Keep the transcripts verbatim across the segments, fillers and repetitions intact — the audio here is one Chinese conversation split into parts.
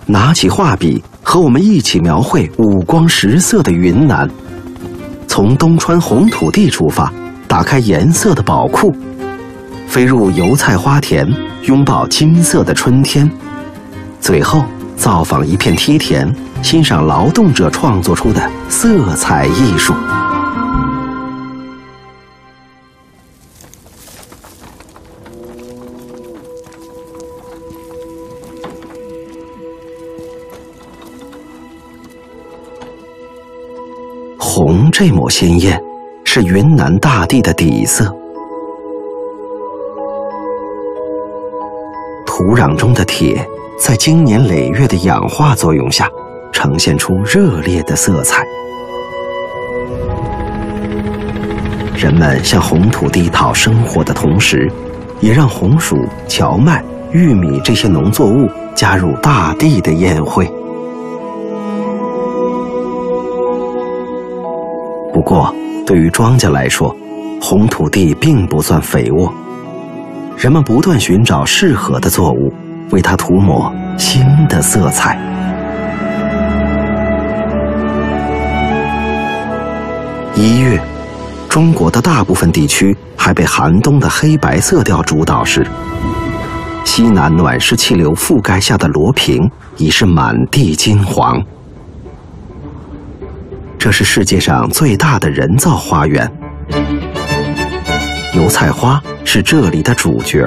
拿起画笔，和我们一起描绘五光十色的云南。从东川红土地出发，打开颜色的宝库，飞入油菜花田，拥抱金色的春天。最后，造访一片梯田，欣赏劳动者创作出的色彩艺术。红这抹鲜艳，是云南大地的底色。土壤中的铁，在经年累月的氧化作用下，呈现出热烈的色彩。人们向红土地讨生活的同时，也让红薯、荞麦、玉米这些农作物加入大地的宴会。不过，对于庄稼来说，红土地并不算肥沃。人们不断寻找适合的作物，为它涂抹新的色彩。一月，中国的大部分地区还被寒冬的黑白色调主导时，西南暖湿气流覆盖下的罗平已是满地金黄。这是世界上最大的人造花园，油菜花是这里的主角。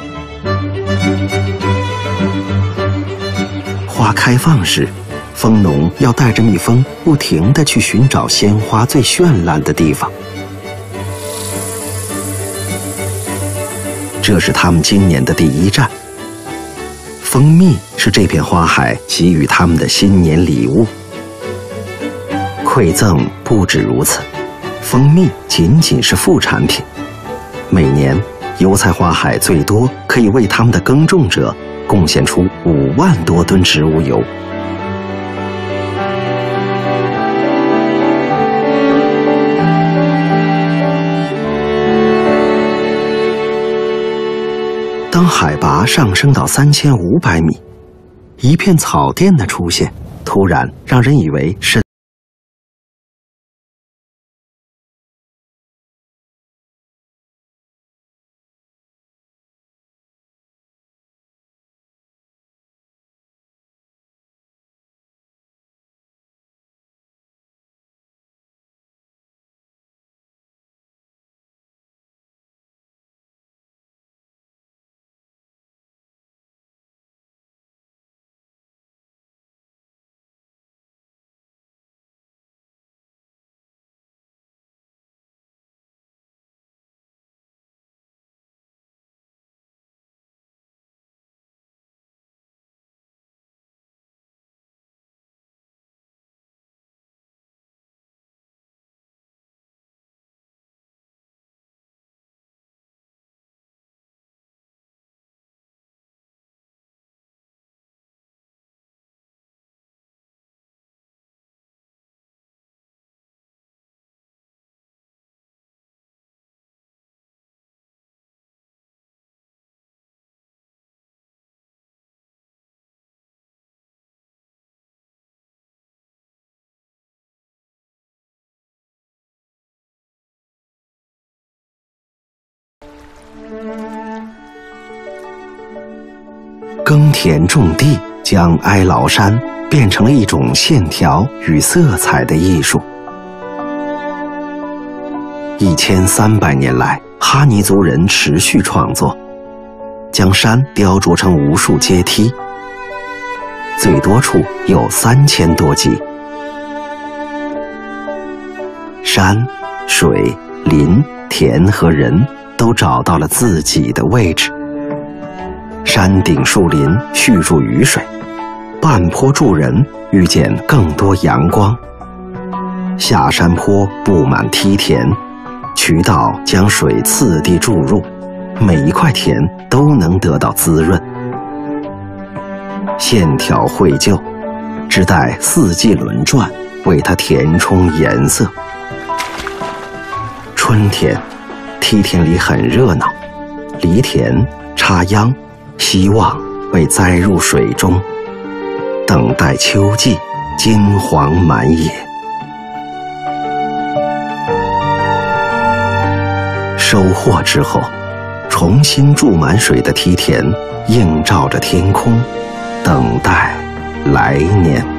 花开放时，蜂农要带着蜜蜂不停地去寻找鲜花最绚烂的地方。这是他们今年的第一站。蜂蜜是这片花海给予他们的新年礼物。馈赠不止如此，蜂蜜仅仅是副产品。每年，油菜花海最多可以为他们的耕种者贡献出五万多吨植物油。当海拔上升到三千五百米，一片草甸的出现，突然让人以为是耕田种地，将哀牢山变成了一种线条与色彩的艺术。一千三百年来，哈尼族人持续创作，将山雕琢成无数阶梯，最多处有三千多级。山、水、林、田和人都找到了自己的位置。山顶树林蓄住雨水，半坡住人遇见更多阳光。下山坡布满梯田，渠道将水次第注入，每一块田都能得到滋润。线条绘就，只待四季轮转，为它填充颜色。春天，梯田里很热闹，犁田、插秧，希望被栽入水中。 等待秋季金黄满野。收获之后，重新注满水的梯田映照着天空，等待来年。